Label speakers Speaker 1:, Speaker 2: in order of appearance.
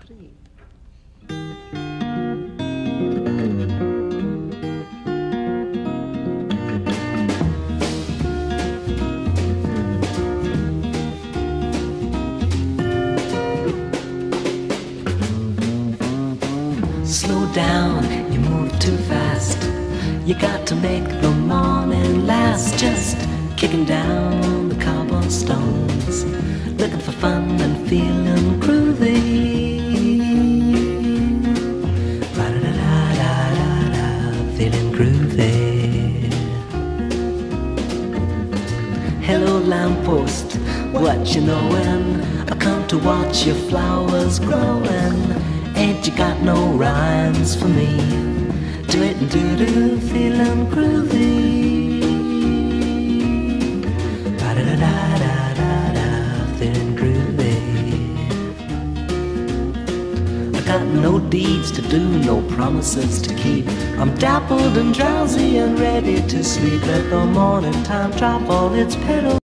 Speaker 1: sleep. Slow down, you move too fast. You got to make the morning last. Just kicking down the cobblestones, looking for fun and feeling groovy. Ba-da-da-da-da-da, feeling groovy. Hello lamppost, what you knowin'? I come to watch your flowers growin'. Ain't you got no rhymes for me? Do it and do-do, feeling groovy. Ba-da-da-da-da-da, feeling groovy. I got no deeds to do, no promises to keep. I'm dappled and drowsy and ready to sleep. Let the morning time drop all its petals.